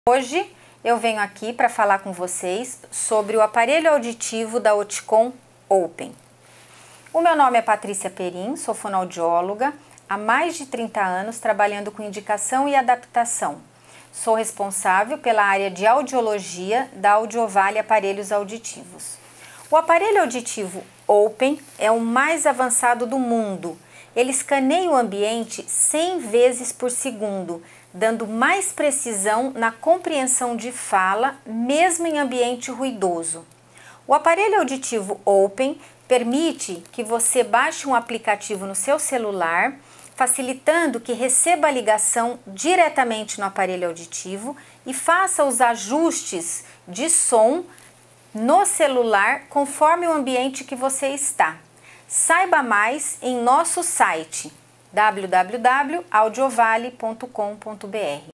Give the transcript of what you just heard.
Hoje eu venho aqui para falar com vocês sobre o aparelho auditivo da Oticon Open. O meu nome é Patrícia Perim, sou fonoaudióloga, há mais de 30 anos trabalhando com indicação e adaptação. Sou responsável pela área de audiologia da Audiovale Aparelhos Auditivos. O aparelho auditivo Open é o mais avançado do mundo. Ele escaneia o ambiente 100 vezes por segundo, dando mais precisão na compreensão de fala, mesmo em ambiente ruidoso. O aparelho auditivo Open permite que você baixe um aplicativo no seu celular, facilitando que receba a ligação diretamente no aparelho auditivo e faça os ajustes de som no celular conforme o ambiente que você está. Saiba mais em nosso site www.audiovale.com.br.